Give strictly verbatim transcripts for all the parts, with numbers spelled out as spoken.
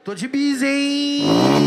Tô de bis, hein?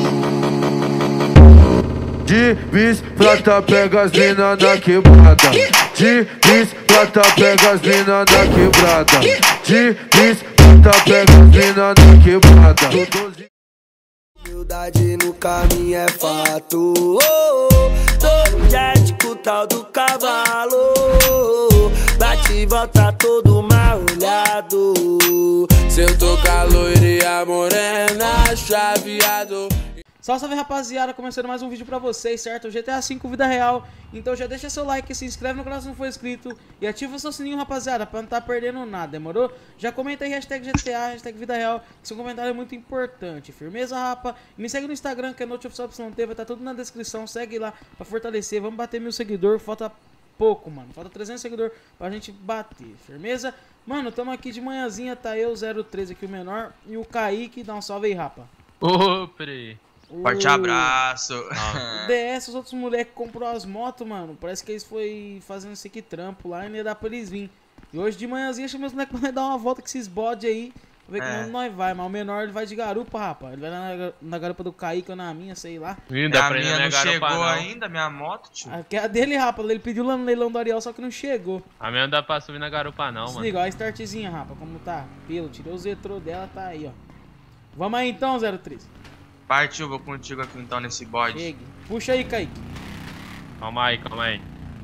De bis, prata, pega as mina na quebrada. De bis, prata, pega as mina na quebrada. De bis, prata, pega as mina na quebrada. Humildade no caminho é fato. Oh, oh, todo jet com o tal do cavalo. Bate e volta todo mal olhado. Sentou com a loira e a morena, chaveado. Salve, salve, rapaziada, começando mais um vídeo pra vocês, certo? G T A cinco vida real. Então já deixa seu like, se inscreve no canal se não for inscrito e ativa o seu sininho, rapaziada, pra não tá perdendo nada, demorou? Já comenta aí, hashtag G T A, hashtag vida real, que seu comentário é muito importante. Firmeza, rapa? E me segue no Instagram, que é noteoficial Y T, vai estar tudo na descrição, segue lá pra fortalecer. Vamos bater mil seguidores, falta pouco, mano, falta trezentos seguidores pra gente bater, firmeza? Mano, tamo aqui de manhãzinha, tá eu, zero treze aqui o menor, e o Kaique, dá um salve aí, rapa. Ô, peraí. Forte abraço. O D S, os outros moleques comprou as motos, mano. Parece que eles foi fazendo esse aqui trampo lá e não ia dar pra eles virem. E hoje de manhãzinha chamei os moleques pra dar uma volta com esses bode aí. Pra ver É. como nós vai. Mas o menor ele vai de garupa, rapaz. Ele vai na, na garupa do Kaique ou na minha, sei lá. Vindo, É, a aprendendo minha a não garupa chegou não. ainda, minha moto, tio. Aqui é a dele, rapaz. Ele pediu lá no leilão do Ariel, só que não chegou. A minha não dá pra subir na garupa não, mano. Desliga, ó a startzinha, rapaz. Como tá? Pelo, tirei o zetrô dela, tá aí, ó. Vamos aí então, zero treze. Partiu, vou contigo aqui então nesse bode. Chegue. Puxa aí, Kaique. Calma aí, calma aí.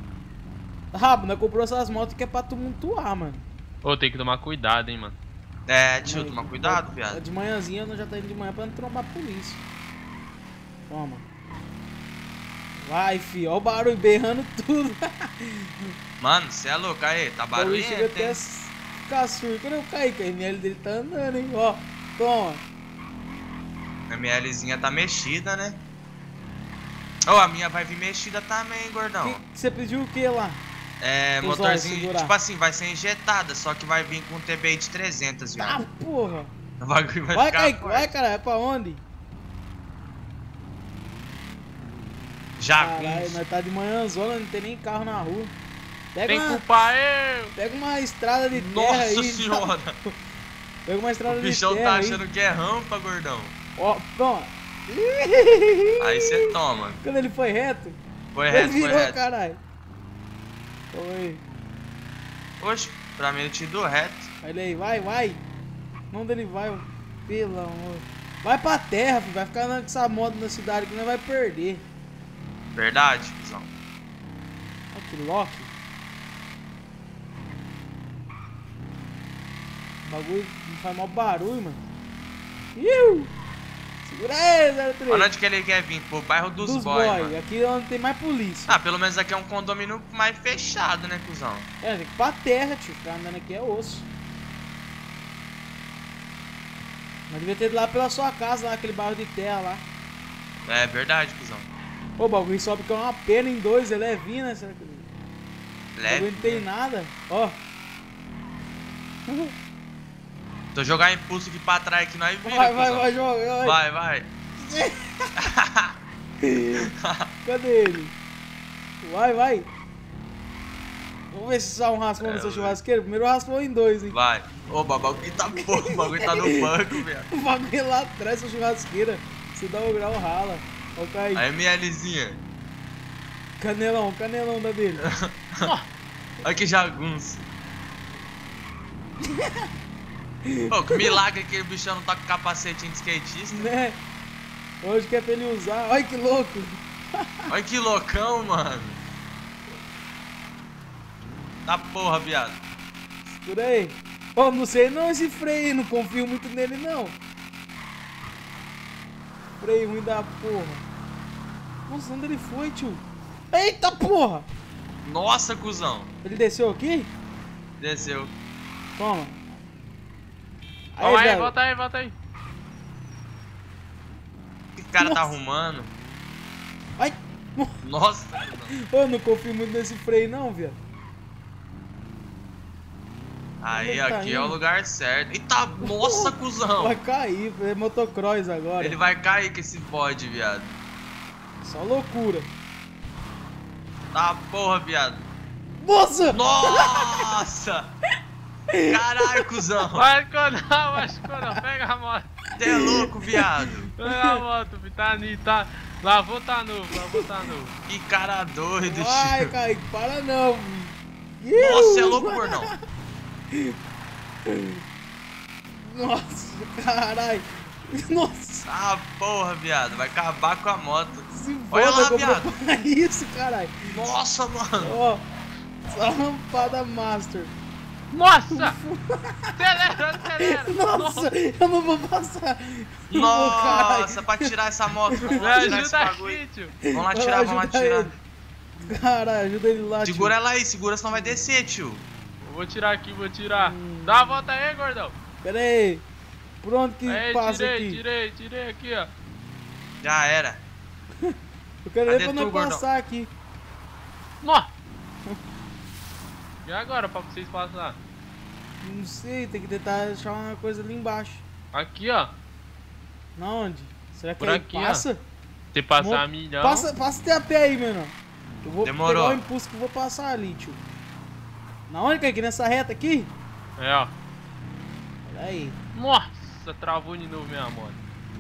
Rabo, nós comprou essas motos que é pra tumultuar, mano. Ô, tem que tomar cuidado, hein, mano. É, tio, Aí, toma cuidado, ó, viado. De manhãzinha, nós já tá indo de manhã pra não trombar a polícia. Toma. Vai, fi, ó o barulho berrando tudo. Mano, cê é louco, aí, tá O barulho chega barulhento, até hein? ficar surdo. Cadê o Kaique? A M L dele tá andando, hein? Ó, toma. A MLzinha tá mexida, né? Ô, a minha vai vir mexida também, gordão. Que, que você pediu o que lá? É, Os olhos motorzinho, segurar. tipo assim, vai ser injetada, só que vai vir com T B I de trezentos, Ah, viado. porra. O bagulho vai, Vai, ficar Kaique, forte. vai, cara. É pra onde? Já Caralho, vi. nós tá de manhãzona, não tem nem carro na rua. Pega Tem que uma, culpar eu! pega uma estrada de terra Nossa aí. senhora. Pega uma estrada O de bichão terra tá aí. achando que é rampa, gordão. Ó, toma. Aí cê toma. Quando ele foi reto, Foi ele reto, foi virou, reto. caralho. Oi. Oxe, pra mim eu te dou reto. Olha aí, vai, vai. Onde ele vai? Ó. Pelo amor. Vai pra terra, filho. Vai ficar andando com essa moto na cidade que nós vai perder. Verdade, cuzão. Olha que Loki. O bagulho faz mó barulho, mano. Iu! Segura aí, zero três. Olha onde que ele quer vir, pro bairro dos, Dos boys, boy. mano. Aqui é onde tem mais polícia. Ah, pelo menos aqui é um condomínio mais fechado, né, cuzão? É, tem que ir pra terra, tio. Ficar andando aqui é osso. Mas devia ter ido lá pela sua casa, lá, aquele bairro de terra lá. É verdade, cuzão. Ô, o bagulho sobe que é uma pena em dois, é levinho, né? Será que... O bagulho Leve. não tem nada. Ó. Tô jogar impulso aqui pra trás que nós vira, Vai, vai, cuzão. vai, joga. Vai, vai. Cadê ele? Vai, vai. Vamos ver se só um raspão no É, seu vai. churrasqueiro. Primeiro raspão em dois, hein? Vai. Ô, o bagulho tá porra, o bagulho tá no banco, velho. O bagulho lá atrás, sua churrasqueira. Se dá o grau, rala. Ó, cai. A MLzinha. Canelão, canelão da dele. Olha que jagunço. Pô, que milagre que o bichão não tá com capacetinho de skatista. Né? Hoje que é pra ele usar. Olha que louco. Olha que loucão, mano. Tá porra, viado. Por aí. Ó, não sei não esse freio aí, não confio muito nele não. Freio ruim da porra. Nossa, onde ele foi, tio? Eita porra! Nossa, cuzão. Ele desceu aqui? Desceu. Toma. Calma aí, velho. volta aí, volta aí. O que o cara tá Nossa. arrumando? Ai! Nossa. Eu não confio muito nesse freio não, viado. Aí, Ele tá aqui é o indo. lugar certo. Eita, nossa, cuzão. Vai cair, é motocross agora. Ele vai cair com esse bode, viado. Só loucura. Tá porra, viado. Nossa! Nossa! Caralho, cuzão. Machucou não, machucou não. Pega a moto. Você é louco, viado. Olha a moto, fi, tá ali, tá. Lavou, tá novo, lavou, tá novo. Que cara doido, Ai, tio. Kaique, para não. Nossa, você é louco, gordão. Nossa, caralho. Nossa. Ah, porra, viado. Vai acabar com a moto. Se Olha foda, lá, comprou viado. pra isso, caralho. Nossa, mano. Ó, só lampada master. Nossa! Acelera, acelera! Nossa, eu não vou passar. Eu vou, caralho. Nossa, pra tirar essa moto. Vamos Me lá tirar esse ajuda bagulho. aqui, tio. Vamos lá Vai tirar, vamos lá ajudar tirar. ele. Caralho, ajuda ele lá, tio. Segura ela aí, segura, senão vai descer, tio. Eu vou tirar aqui, vou tirar. Dá uma volta aí, gordão. Pera aí. Por onde que Aí, passa tirei, aqui? tirei, tirei aqui, ó. Já era. Eu quero Cadê ver pra tu, não gordão? passar aqui. Nossa! E agora, pra vocês passar? Não sei, tem que tentar achar uma coisa ali embaixo. Aqui, ó. Na onde? Será que Por aí aqui, ó. passa? Se passar Mo- a milhão. Passa, passa até a pé aí, menor. Eu vou Demorou. pegar o impulso que eu vou passar ali, tio. Na onde, Kaique? Nessa reta aqui? É, ó. Olha aí. Nossa, travou de novo minha moto.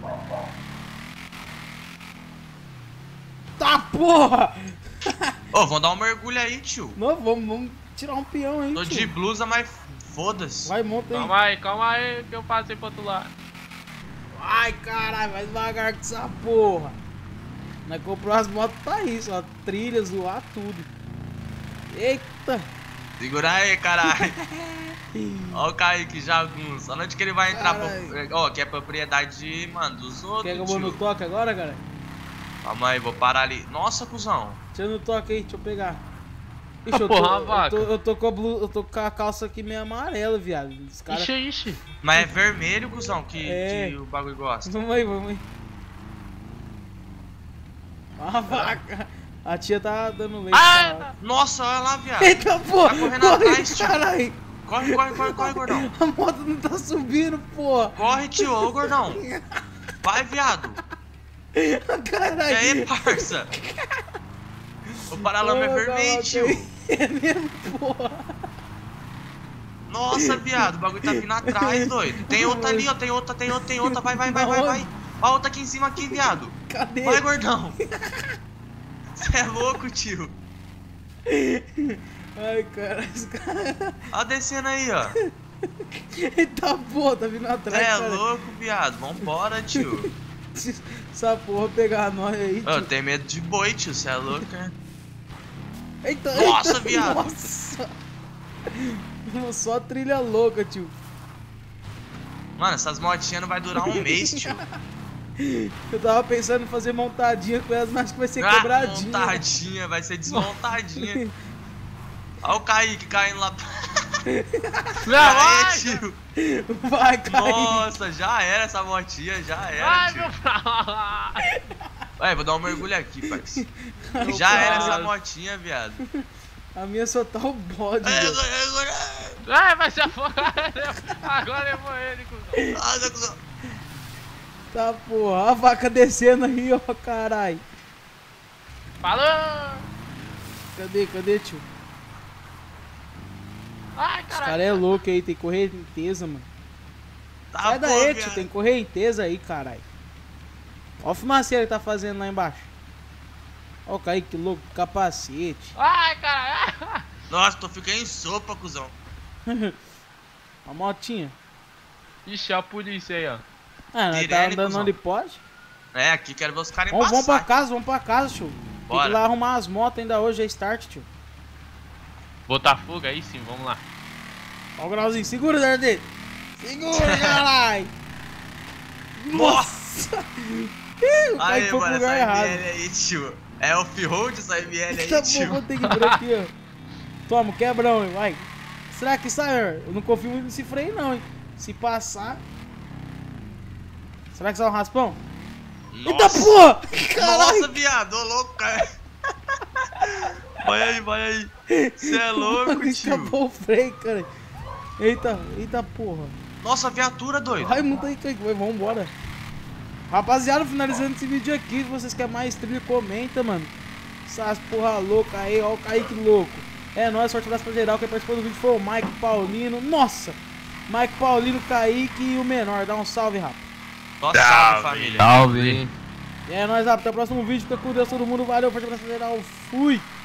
Tá, porra! Ô, vamos dar um mergulho aí, tio. Não, vamos, vamos tirar um peão aí, Tô tio. de blusa, mas foda-se. Vai, monta aí. Calma aí, calma aí, que eu passei pro outro lado. Ai, caralho, vai devagar com essa porra. Nós comprou as motos pra isso, ó. Trilha, zoar tudo. Eita. Segura aí, caralho. Ó o Kaique, jagunço. Onde que ele vai entrar? Caralho. Ó, que é propriedade de, mano, dos outros, Quer que eu vou no tio. toque agora, cara? Calma aí, vou parar ali. Nossa, cuzão. Deixa eu no toque aí, deixa eu pegar. Ah, Ixi, eu, tô, porra, uma eu, vaca. tô, eu tô com a blu, eu tô com a calça aqui meio amarela, viado. Os caras. Ixi, ixi. Mas é vermelho, cuzão, que, É. que o bagulho gosta. Vamos aí, vamos aí. A vaca. A tia tá dando leite. Ah! pra- Nossa, olha lá, viado. Eita porra! Tá correndo corre, atrás, tio. caralho! Corre, corre, corre, corre, gordão. A moto não tá subindo, porra! Corre, tio, ô, gordão. Vai, viado. E Caralho! aí, parça? O paralama é Ô, vermelho, coloca tio. aí. É mesmo, porra! Nossa, viado, o bagulho tá vindo atrás, doido. Tem outra ali, ó, tem outra, tem outra, tem outra. Vai, vai, vai, vai, vai. Ó a outra aqui em cima aqui, viado. Cadê? Vai, gordão. Você é louco, tio. Ai, cara, esse cara. Ó descendo aí, ó. Eita porra, tá vindo Você atrás, é cara. louco, viado. Vambora, tio. Essa porra pegar nós aí, tio. Eu tenho medo de boi, tio. Você é louco, né? Eita, Nossa, eita, viado. Nossa! Só trilha louca, tio. Mano, essas motinhas não vai durar um mês, tio. Eu tava pensando em fazer montadinha com elas, mas que vai ser Ah, quebradinha. montadinha, vai ser desmontadinha. Ó o Kaique caindo lá. Não, Aí, vai! tio. Vai, cair. Nossa, já era essa motinha, já era, Vai, tio. meu pra Vai, vou dar um mergulho aqui, parceiro. Ai, Já cara. era essa motinha, viado. A minha só tá o bode, Ai, velho. agora, agora. Vai, vai se afogar. Agora eu vou ele, cuzão. Nossa, cuzão. Tá, porra. A vaca descendo aí, ó, caralho. Falou! Cadê, cadê, tio? Ai, Os caralho. caras é louco aí, tem correnteza, mano. Tá Sai bom, daí, viado. tio, tem correnteza aí, caralho. Ó o fumaceiro que tá fazendo lá embaixo. Ó o Kaique, que louco, capacete. Ai, caralho. Nossa, tô ficando em sopa, cuzão. A motinha. Ixi, a polícia aí, ó. Ah, nós tá Pirelli, andando cuzão. onde pode. É, aqui quero ver os caras Vamos, vamos pra passar. casa, vamos pra casa, tio. Tem que Bora. ir lá arrumar as motos ainda hoje, é start, tio. Botafogo aí sim, vamos lá. Ó o grauzinho, segura, Dardê. Segura, caralho. Nossa. Ih, o Aí, Kaique foi pro mano, lugar essa errado. M L aí, tio. É off-road essa M L aí, Tá bom, tio. vou ter que vir aqui, ó. Toma, quebrão, hein, vai. Será que sai? Eu não confio muito nesse freio, não, hein. Se passar... Será que sai um raspão? Eita Nossa, porra! Caralho! Nossa, viado, ô louco, cara. Vai aí, vai aí. Você é louco, Mano, tio. escapou o freio, cara. Eita, eita porra. Nossa, viatura, doido. Vai, monta aí, Kaique, vai, vambora. Rapaziada, finalizando esse vídeo aqui, se vocês querem mais trilha, comenta, mano. Essas porra louca aí, ó o Kaique louco. É nóis, sorte abraço pra geral. Quem participou do vídeo foi o Mike Paulino. Nossa! Mike Paulino, Kaique e o menor. Dá um salve, rapaz. Só salve, família. Salve. E é nóis, até o próximo vídeo. Fica com Deus, todo mundo. Valeu, forte abraço geral. Fui.